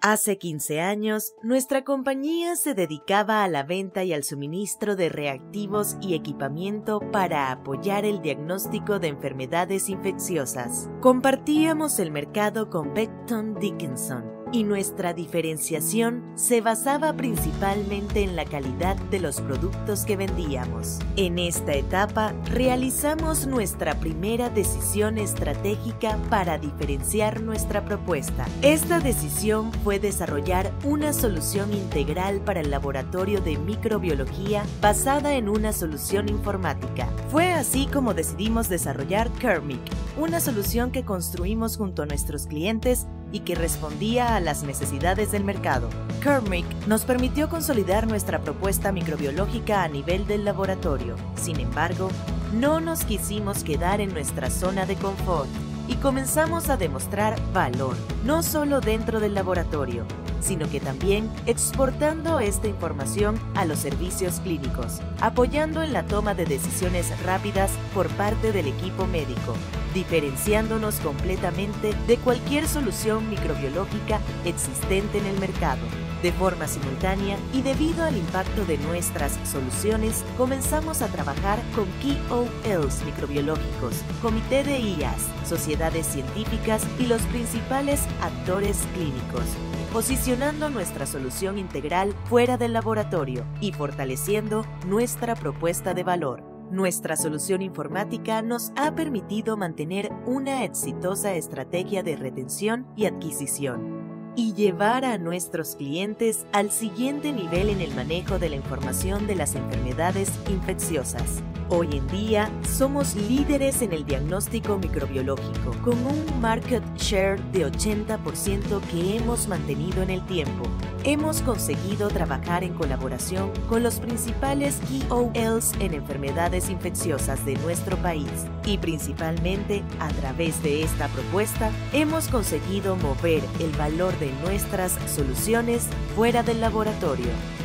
Hace 15 años, nuestra compañía se dedicaba a la venta y al suministro de reactivos y equipamiento para apoyar el diagnóstico de enfermedades infecciosas. Compartíamos el mercado con Becton Dickinson y nuestra diferenciación se basaba principalmente en la calidad de los productos que vendíamos. En esta etapa, realizamos nuestra primera decisión estratégica para diferenciar nuestra propuesta. Esta decisión fue desarrollar una solución integral para el laboratorio de microbiología basada en una solución informática. Fue así como decidimos desarrollar Kermic, una solución que construimos junto a nuestros clientes y que respondía a las necesidades del mercado. Kermic nos permitió consolidar nuestra propuesta microbiológica a nivel del laboratorio. Sin embargo, no nos quisimos quedar en nuestra zona de confort y comenzamos a demostrar valor, no solo dentro del laboratorio, sino que también exportando esta información a los servicios clínicos, apoyando en la toma de decisiones rápidas por parte del equipo médico, diferenciándonos completamente de cualquier solución microbiológica existente en el mercado. De forma simultánea y debido al impacto de nuestras soluciones, comenzamos a trabajar con KOLs microbiológicos, comité de IAS, sociedades científicas y los principales actores clínicos, posicionando nuestra solución integral fuera del laboratorio y fortaleciendo nuestra propuesta de valor. Nuestra solución informática nos ha permitido mantener una exitosa estrategia de retención y adquisición y llevar a nuestros clientes al siguiente nivel en el manejo de la información de las enfermedades infecciosas. Hoy en día, somos líderes en el diagnóstico microbiológico, con un market share de 80% que hemos mantenido en el tiempo. Hemos conseguido trabajar en colaboración con los principales KOLs en enfermedades infecciosas de nuestro país y principalmente a través de esta propuesta hemos conseguido mover el valor de nuestras soluciones fuera del laboratorio.